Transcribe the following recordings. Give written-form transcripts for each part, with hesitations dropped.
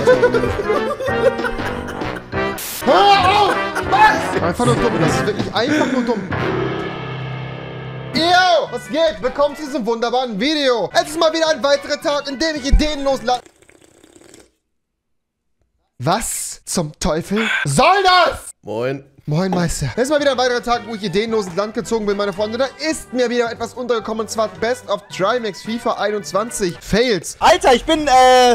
Hör auf! Was? Einfach nur dumm. Das ist wirklich einfach nur dumm. Yo, was geht? Willkommen zu diesem wunderbaren Video. Es ist mal wieder ein weiterer Tag, in dem ich ideenlos Was zum Teufel soll das? Moin. Moin, Meister. Es ist mal wieder ein weiterer Tag, wo ich ideenlos ins Land gezogen bin, meine Freunde. Da ist mir wieder etwas untergekommen, und zwar Best of Trimax FIFA 21 Fails. Alter, ich bin,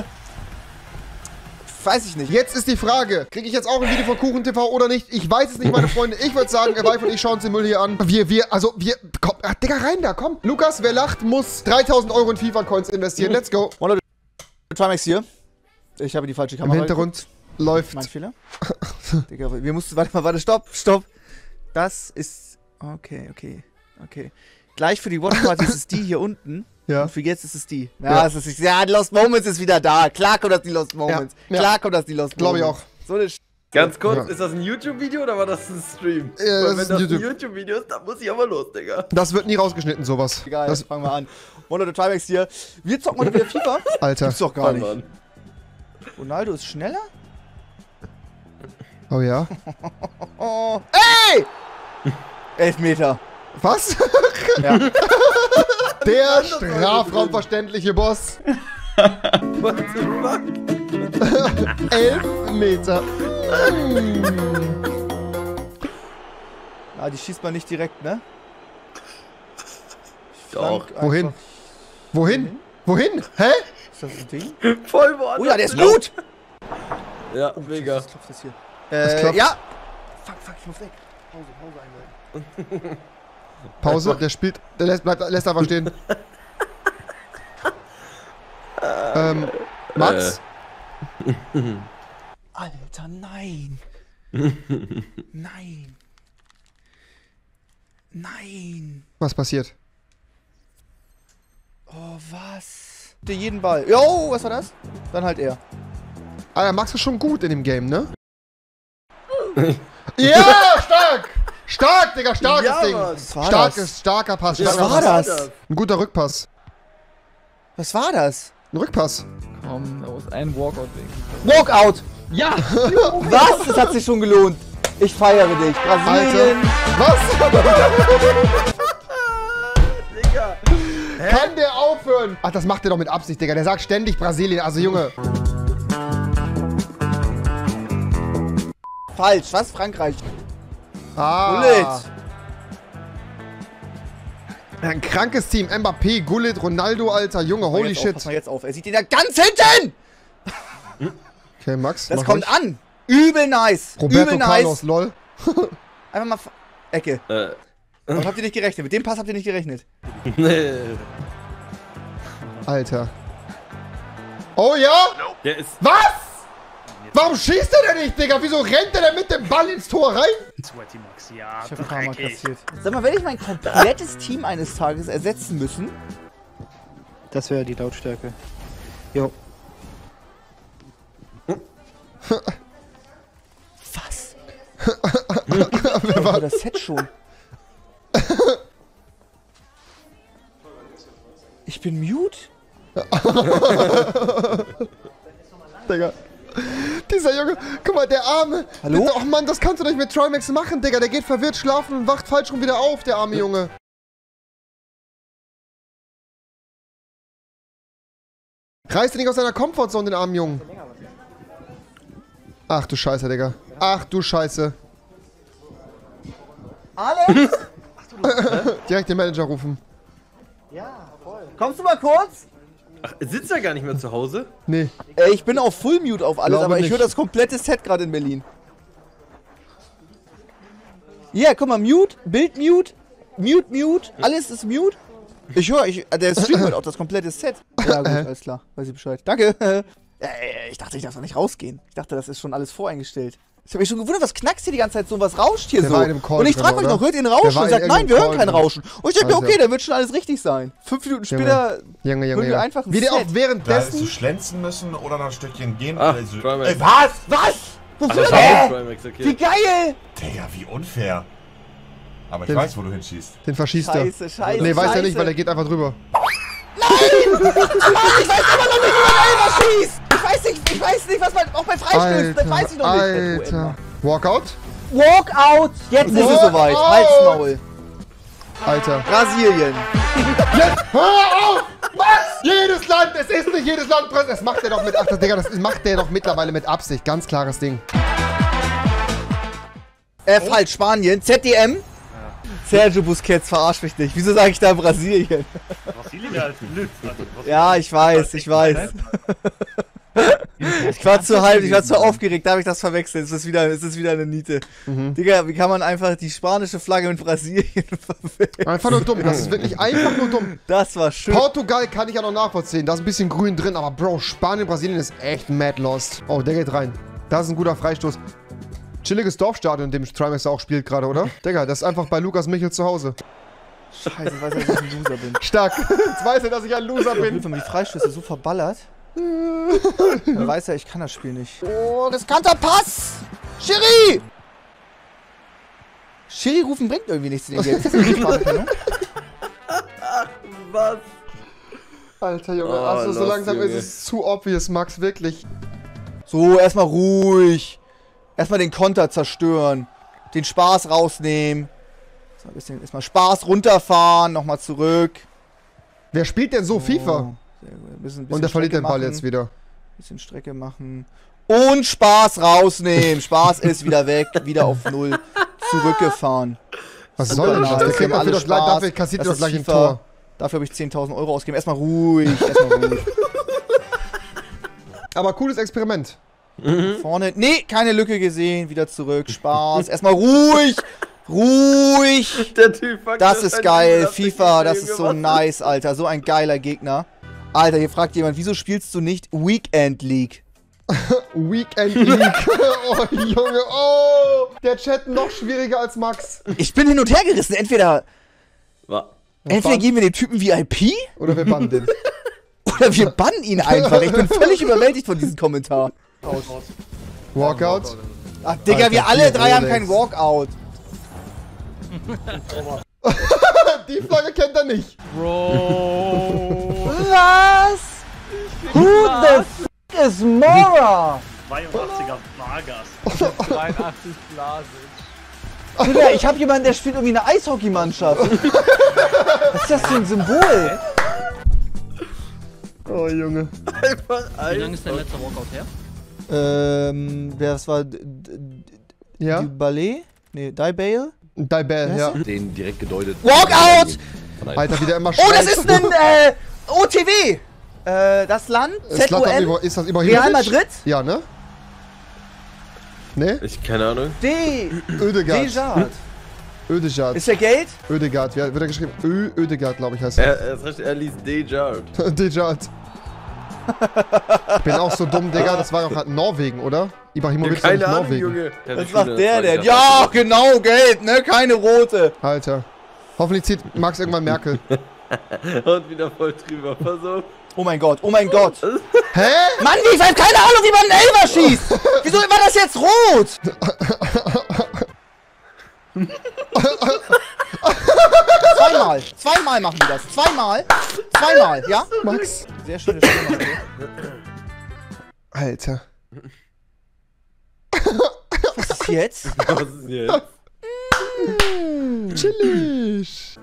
weiß ich nicht. Jetzt ist die Frage, kriege ich jetzt auch ein Video von Kuchen TV oder nicht? Ich weiß es nicht, meine Freunde. Ich würde sagen, Vive und ich schauen uns den Müll hier an. Komm, Digga, rein da, komm. Lukas, wer lacht, muss 3000 € in FIFA-Coins investieren. Let's go. Moin Leute, Trimax hier. Ich habe die falsche Kamera. Im Hintergrund läuft. Mein Fehler. Digga, wir mussten, warte, stopp. Das ist, okay. Gleich für die Watchparty ist es die hier unten. Ja. Und für jetzt ist es die. Ja, es ist, ja, Lost Moments ist wieder da. Klar kommt das die Lost Moments. Ja. Klar kommt das die Lost Moments. Glaube ich auch. So eine Ganz kurz, Ja. ist das ein YouTube-Video oder war das ein Stream? Ja, das Weil ist wenn ein das ein YouTube-Video ist, dann muss ich aber los, Digga. Das wird nie rausgeschnitten, sowas. Egal, Das, fangen wir an. Moin Leute, Trimax hier. Wir zocken heute wieder FIFA. Alter. Gibt's doch gar nicht. Mann. Ronaldo ist schneller? Oh ja. Oh. Ey! 11 Meter. Was? Ja. Der strafraumverständliche Boss. What the fuck? 11 Meter. Ah, die schießt man nicht direkt, ne? Doch. Flank Wohin? einfach. Wohin? Wohin? Hä? Ist das ein Ding? Voll woanders. Oh ja, der ist gut! Ja, mega. Was klopft das hier? Was klopft? Ja! Fuck, ich muss weg. Pause einleiten. Pause, der spielt, der lässt einfach stehen. Mats? Alter, nein! Nein! Was passiert? Oh, was? Jeden Ball. Jo, was war das? Dann halt er. Alter, Max ist schon gut in dem Game, ne? Ja, stark! Stark, Digga, starkes Ja, Ding. Mann. Was war das? Starker Pass. Was starker war Pass. das? Ein guter Rückpass. Was war das? Ein Rückpass. Komm, da muss ein Walkout-Ding. Walkout! Ja! Was? Das hat sich schon gelohnt. Ich feiere dich. Alter. Brasilien. Was? Digga. Kann der aufhören? Ach, das macht er doch mit Absicht, Digga. Der sagt ständig Brasilien. Also, Junge. Falsch. Was? Frankreich. Ah. Gullit. Ein krankes Team. Mbappé, Gullit, Ronaldo, Alter. Junge, holy shit. Pass mal jetzt auf. Er sieht ihn da ganz hinten! Okay, Max. Das mach kommt ruhig. an. Übel nice. Roberto Übel Carlos, nice. lol. Einfach mal... Ecke. Aber habt ihr nicht gerechnet? Mit dem Pass habt ihr nicht gerechnet. Nee. Alter. Oh ja? Der ist... Was? Warum schießt er denn nicht, Digga? Wieso rennt er denn mit dem Ball ins Tor rein? Sweaty Max, ja, Ich hab ein paar Mal dreckig. kassiert. Sag mal, wenn ich mein komplettes Team eines Tages ersetzen müssen... Das wäre die Lautstärke. Jo. Was? Wer war Das Set schon. Ich bin mute? Digga. Dieser Junge, guck mal, der Arme. Hallo? Oh Mann, das kannst du nicht mit Trimax machen, Digga. Der geht verwirrt schlafen und wacht falsch rum wieder auf, der arme Junge. Reißt du nicht aus seiner Komfortzone, den armen Jungen. Ach du Scheiße, Digga. Ach du Scheiße. Alex? Direkt den Manager rufen. Kommst du mal kurz? Ach, sitzt er gar nicht mehr zu Hause? Nee. Ich bin auf Full Mute auf alles, Glaube aber ich nicht. höre das komplette Set gerade in Berlin. Ja, guck mal, Mute, Bild Mute, Mute, alles ist Mute. Ich höre, der Stream hört auch das komplette Set. Ja gut, alles klar, weiß ich Bescheid. Danke. Ich dachte, ich darf doch nicht rausgehen. Ich dachte, das ist schon alles voreingestellt. Ich habe mich schon gewundert, was knackst hier die ganze Zeit so, was rauscht hier Der so. war in einem Call Und ich drin, frage mich oder? noch, hört ihr ein Der Rauschen? war Und in sagt, nein, wir irgendeinem hören kein Call Rauschen. Und ich denke mir, Also. okay, dann wird schon alles richtig sein. 5 Minuten später Junge, hören wir einfach ein Wie der auch Set. Da hättest du währenddessen... schlänzen müssen oder noch ein Stückchen gehen. Ah, Also, Trimax. was? Was? Wofür Also, denn? Trimax, okay. Wie geil! Digga, wie unfair. Aber ich Den- weiß, wo du hinschießt. Den verschießt er. Scheiße. Nee, weiß er Scheiße. nicht, weil er geht einfach drüber. Ich weiß immer noch nicht, wie man Elfer schießt! Ich weiß nicht, was auch bei Freistößen, das weiß ich doch nicht. Alter. Walkout? Walkout! Jetzt ist es soweit. Halt's Maul. Alter. Brasilien. Jetzt hör auf! Was? Jedes Land, es ist nicht jedes Land präsent. Das macht der doch mit, ach, das, Digga, das macht der doch mittlerweile mit Absicht. Ganz klares Ding. Falsch, Spanien. ZDM. Sergio Busquets, verarsch mich nicht. Wieso sage ich da Brasilien? Brasilien als Blitz. Ja, ich weiß. Ich war zu hyped, ich war zu aufgeregt, da habe ich das verwechselt. Es ist wieder eine Niete. Digga, wie kann man einfach die spanische Flagge mit Brasilien verwechseln? Einfach nur dumm, das ist wirklich einfach nur dumm. Das war schön. Portugal kann ich ja noch nachvollziehen, da ist ein bisschen grün drin, aber Bro, Spanien, Brasilien ist echt mad lost. Oh, der geht rein. Das ist ein guter Freistoß. Chilliges Dorfstadion, in dem Trimester auch spielt gerade, oder? Digga, das ist einfach bei Lukas Michel zu Hause. Scheiße, ich weiß ja, dass ich ein Loser bin. Stark. Jetzt weiß er, dass ich ein Loser bin. Wenn man die Freistöße so verballert, dann weiß er, ich kann das Spiel nicht. Oh, riskanter Pass! Schiri! Schiri rufen bringt irgendwie nichts in den Games. Das ist eine Sprachkennung. Was? Alter Junge, Oh, also so los, langsam Junge. ist es zu obvious, Max, wirklich. So, erstmal ruhig. Erstmal den Konter zerstören. Den Spaß rausnehmen. So, ein bisschen erstmal Spaß runterfahren, nochmal zurück. Wer spielt denn so FIFA? Oh, sehr gut. Ein bisschen Und der verliert Strecke den Ball machen. jetzt wieder. Bisschen Strecke machen. Und Spaß rausnehmen. Spaß ist wieder weg. Wieder auf 0. Zurückgefahren. Was soll denn das? Der Nice. kriegt Alle dafür doch gleich, Spaß. dafür kassiert er Das doch ist gleich ein FIFA. Tor. Dafür habe ich 10.000 Euro ausgegeben. Erstmal ruhig. Erstmal ruhig. Aber cooles Experiment. Vorne. Nee, keine Lücke gesehen. Wieder zurück. Spaß. Erstmal ruhig. Ruhig. Der Typ fuckt Das ist sein geil. Leben, FIFA, das das ist ist so nice, Alter. So ein geiler Gegner. Alter, hier fragt jemand, wieso spielst du nicht Weekend League? Weekend League. Oh, Junge. Oh. Der Chat noch schwieriger als Max. Ich bin hin und her gerissen. Entweder Wa- geben wir dem Typen VIP Oder wir bannen den. oder wir bannen ihn einfach. Ich bin völlig überwältigt von diesem Kommentar. Walkout. Ach, Digga, Alter, wir alle die drei haben Rolex. keinen Walkout. Die Flagge kennt er nicht. Was? Who the f is Mora? 82er Vargas. 82 Blasic. Digga, ich hab jemanden, der spielt irgendwie eine Eishockeymannschaft. Was ist das für ein Symbol? Oh, Junge. Einfach Wie lange ist dein letzter Walkout her? Das war Ja? Ballet? Nee, Bale? Dibel, ja. Den direkt gedeutet. Walkout! Alter, wie der immer Oh, das schreit. ist ein OTW! Das Land? ZON? Ist das Ibrahimovic? Real Madrid? Ja, ne? Ne? Ich keine Ahnung. Ödegaard. Dejard. Ödegaard. Ist der Geld? Ödegaard. Wie wird er geschrieben? Ödegaard, glaube ich, heißt er. Er liest Dejard. Dejard. Ich bin auch so dumm, Digga. Das war doch Norwegen, oder? Ibrahimovic ist doch nicht Keine Ahnung, Norwegen. Junge. Was macht der denn? Ja, genau, Geld, ne? Keine rote. Alter. Hoffentlich zieht Max irgendwann Merkel. Und wieder voll drüber. Pass auf. Oh mein Gott, oh mein Gott. Hä? Mann, ich habe keine Ahnung, wie man einen Elfer schießt. Wieso war das jetzt rot? Zweimal machen die das. Zweimal, ja? Max. Sehr schöne Stimme. Alter. Was ist jetzt? Was ist jetzt? Chillig.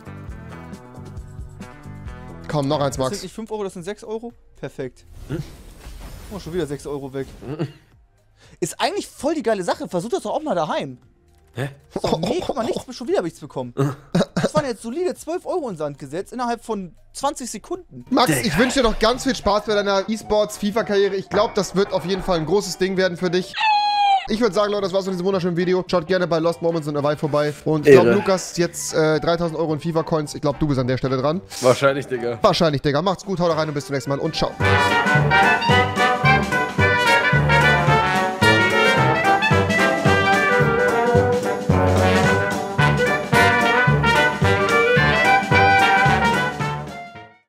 Komm, noch eins, Das sind Max. nicht 5 Euro, das sind 6 Euro? Perfekt. Oh, schon wieder 6 Euro weg. Ist eigentlich voll die geile Sache. Versuch das doch auch mal daheim. Hä? So, nee, guck mal, schon wieder habe ich nichts bekommen. Das waren jetzt solide 12 Euro in den Sand gesetzt, innerhalb von 20 Sekunden. Max, ich wünsche dir noch ganz viel Spaß bei deiner E-Sports-FIFA-Karriere. Ich glaube, das wird auf jeden Fall ein großes Ding werden für dich. Ich würde sagen, Leute, das war's von diesem wunderschönen Video. Schaut gerne bei Lost Moments und Away vorbei. Und ich glaube, Lukas, jetzt 3000 Euro in FIFA-Coins. Ich glaube, du bist an der Stelle dran. Wahrscheinlich, Digga. Wahrscheinlich, Digga. Macht's gut, haut rein und bis zum nächsten Mal und ciao.